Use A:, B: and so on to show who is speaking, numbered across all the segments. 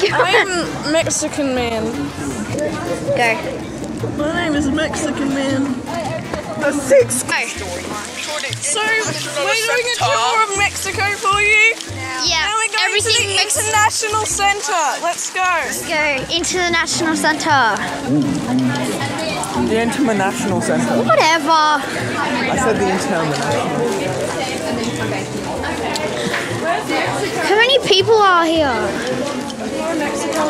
A: I'm Mexican man.
B: Go.
A: My name is Mexican man.
C: The sixth.
A: So we're doing a tour of Mexico for you.
B: Yeah.
A: Now we're going to the International Center. Let's go.
B: Let's go into the National Center.
C: The International Center.
B: Whatever.
C: I said the International.
B: How many people are here?
A: Where Mexico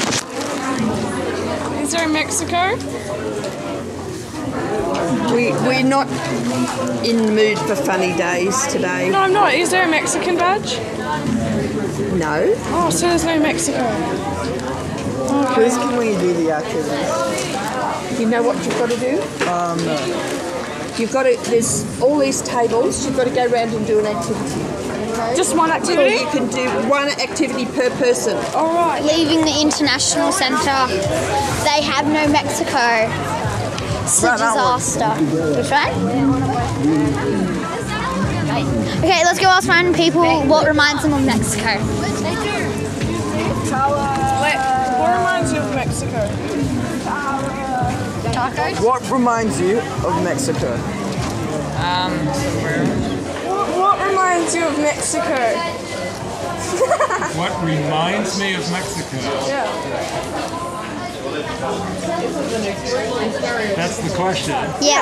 A: is there in Mexico?
C: We're not in the mood for funny days today.
A: No, I'm not. Is there a Mexican badge?
C: No.
A: Oh, so there's no Mexico.
C: Please can we do the activities? You know what you've got to do? No. You've got to, there's all these tables, you've got to go around and do an activity. Okay?
A: Just one activity?
C: So you can do one activity per person.
A: All right.
B: Leaving the International Center. They have no Mexico. It's a disaster. Which one? Okay, let's go ask random people what reminds them of Mexico.
A: What reminds you of Mexico?
B: Tacos?
C: What reminds you of Mexico?
A: What reminds you of Mexico?
D: What reminds me of Mexico?
A: Yeah.
D: That's the question.
B: Yeah.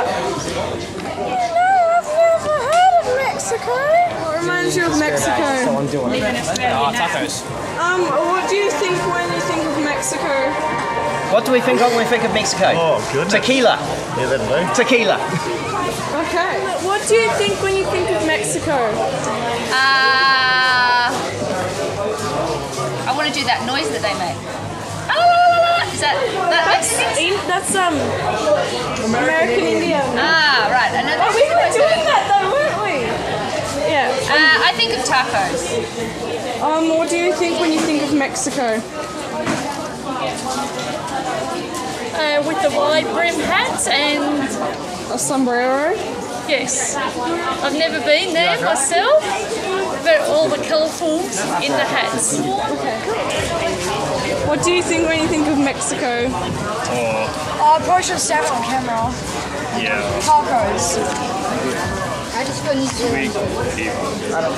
A: I've never heard of Mexico. What reminds you of Mexico?
C: I'm doing it.
E: Tacos.
A: What do you think when you think of Mexico?
E: What do we think of when we think of Mexico?
F: Oh, goodness.
E: Tequila.
F: Yeah, that'll do.
E: Tequila.
A: Okay. What do you think when you think of Mexico?
G: I want to do that noise that they make. Is that Mexican?
A: That's American Indian.
G: Ah, right. I know
A: We were doing that though, weren't we? Yeah.
G: I think of tacos.
A: What do you think when you think of Mexico?
H: With the wide brim hats and
A: A sombrero.
H: yes, I've never been there myself, but all the colourfuls in the hats.
A: What do you think when you think of Mexico?
I: I probably should stay on camera.
F: Yeah.
I: Tacos.
B: I just feel you
F: Sweet people.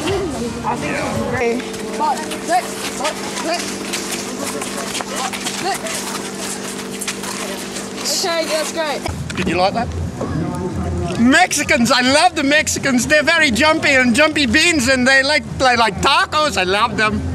A: Okay, that's great.
F: Did you like that? Mexicans, I love the Mexicans. They're very jumpy and jumpy beans, and they like tacos. I love them.